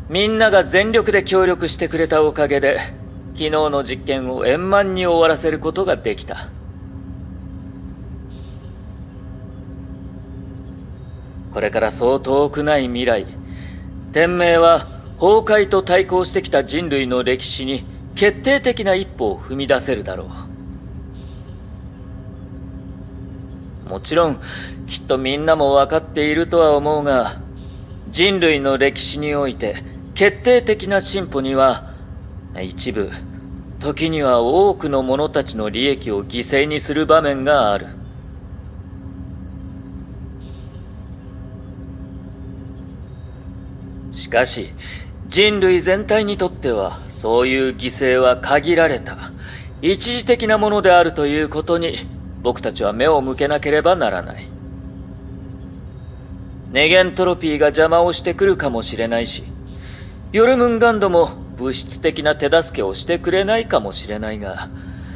みんなが全力で協力してくれたおかげで昨日の実験を円満に終わらせることができた。これからそう遠くない未来、天命は崩壊と対抗してきた人類の歴史に決定的な一歩を踏み出せるだろう。もちろんきっとみんなも分かっているとは思うが、人類の歴史において決定的な進歩には一部、時には多くの者たちの利益を犠牲にする場面がある。しかし人類全体にとってはそういう犠牲は限られた一時的なものであるということに僕たちは目を向けなければならない。ネゲントロピーが邪魔をしてくるかもしれないし、ヨルムンガンドも物質的な手助けをしてくれないかもしれないが、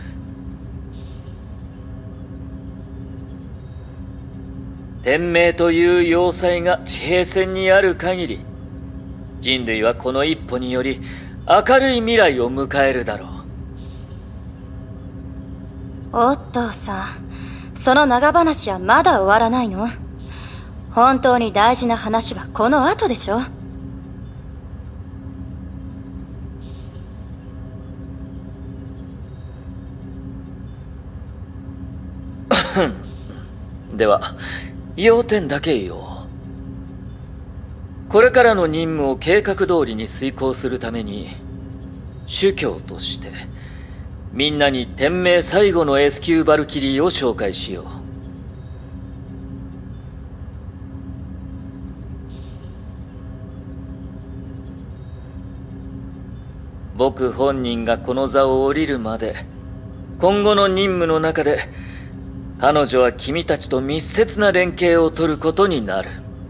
天命という要塞が地平線にある限り、人類はこの一歩により明るい未来を迎えるだろう。 おっとさ、その長話はまだ終わらないの？本当に大事な話はこの後でしょ。 では要点だけ言おう。これからの任務を計画通りに遂行するために、主教としてみんなに天命最後の S 級バルキリーを紹介しよう。僕本人がこの座を降りるまで、今後の任務の中で彼女は君たちと密接な連携を取ることになる。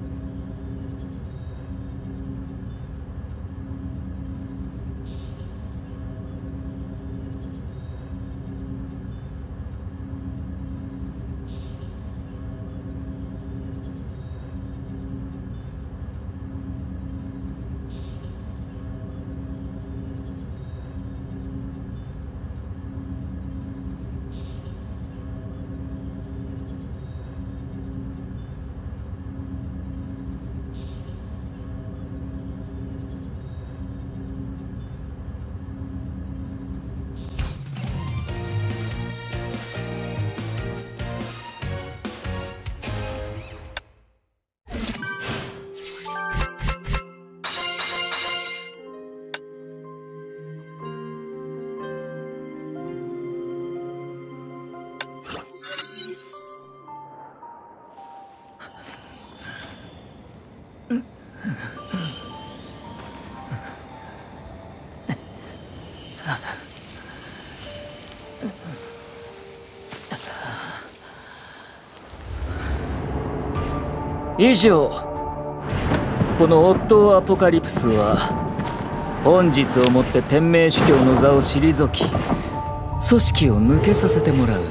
以上、このオットー・アポカリプスは本日をもって天命主教の座を退き、組織を抜けさせてもらう。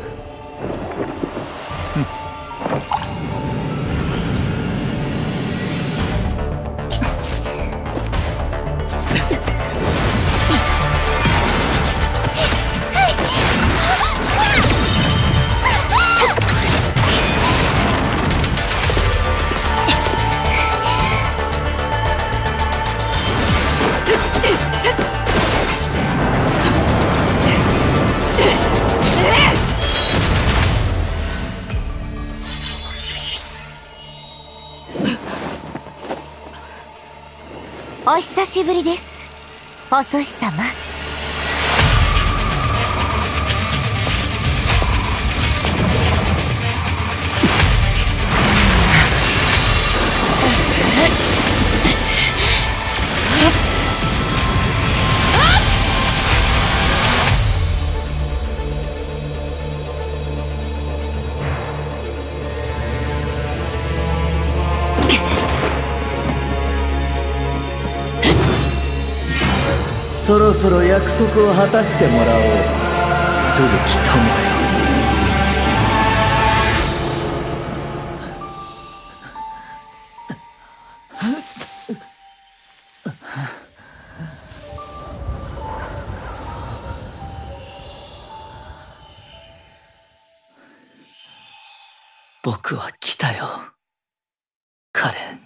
お久しぶりです、お寿司様。 そろそろ約束を果たしてもらおう、古き友よ。 僕は来たよ、カレン。